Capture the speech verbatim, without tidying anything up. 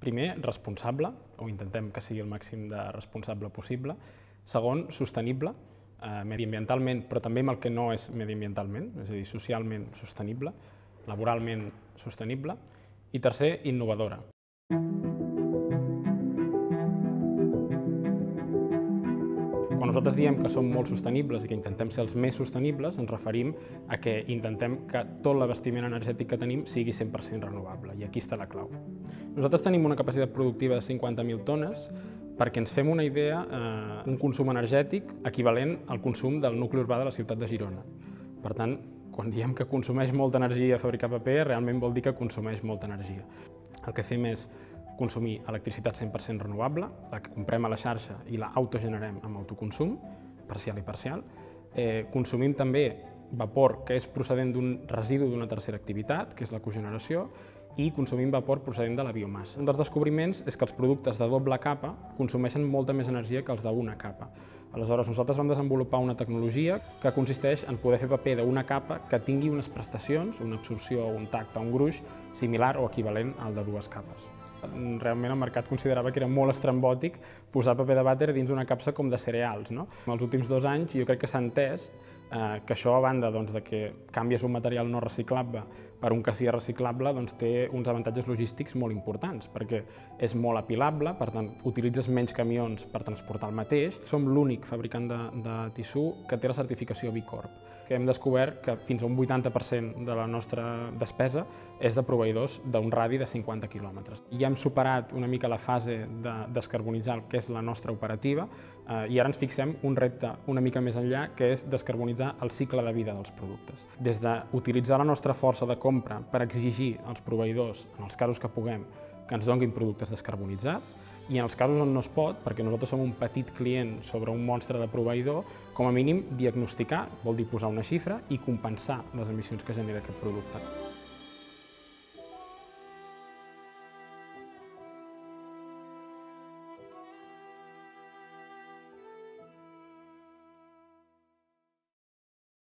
primer, responsable, o intentem que sigui el màxim de responsable possible. Segon, sostenible, eh, mediambientalment, però també amb el que no és mediambientalment, és a dir, socialment sostenible, laboralment sostenible. I tercer, innovadora. Quan nosaltres diem que som molt sostenibles i que intentem ser els més sostenibles, ens referim a que intentem que tot l'abastiment energètic que tenim sigui cent per cent renovable, i aquí està la clau. Nosaltres tenim una capacitat productiva de cinquanta mil tones perquè ens fem una idea, eh, un consum energètic equivalent al consum del nucli urbà de la ciutat de Girona. Per tant, quan diem que consumeix molta energia fabricar paper, realment vol dir que consumeix molta energia. El que fem és consumir electricitat cent per cent renovable, la que comprem a la xarxa i la autogenerem amb autoconsum, parcial i parcial. Eh, consumim també vapor que és procedent d'un residu d'una tercera activitat, que és la cogeneració, i consumim vapor procedent de la biomassa. Un dels descobriments és que els productes de doble capa consumeixen molta més energia que els d'una capa. Aleshores, nosaltres vam desenvolupar una tecnologia que consisteix en poder fer paper d'una capa que tingui unes prestacions, una absorció, un tacte, un gruix, similar o equivalent al de dues capes. Realment el mercat considerava que era molt estrambòtic posar paper de vàter dins una capsa com de cereals. No? En els últims dos anys jo crec que s'ha entès eh, que això, a banda doncs, de que canvies un material no reciclable per un que sigui reciclable, doncs, té uns avantatges logístics molt importants, perquè és molt apilable, per tant, utilitzes menys camions per transportar el mateix. Som l'únic fabricant de, de tissú que té la certificació B Corp, que hem descobert que fins a un vuitanta per cent de la nostra despesa és de proveïdors d'un radi de cinquanta quilòmetres. Ja hem superat una mica la fase de descarbonitzar el que és la nostra operativa eh, i ara ens fixem un repte una mica més enllà, que és descarbonitzar el cicle de vida dels productes. Des d'utilitzar la nostra força de compra per exigir als proveïdors, en els casos que puguem, que ens donin productes descarbonitzats, i en els casos on no es pot, perquè nosaltres som un petit client sobre un monstre de proveïdor, com a mínim diagnosticar, vol dir posar una xifra, i compensar les emissions que genera aquest producte.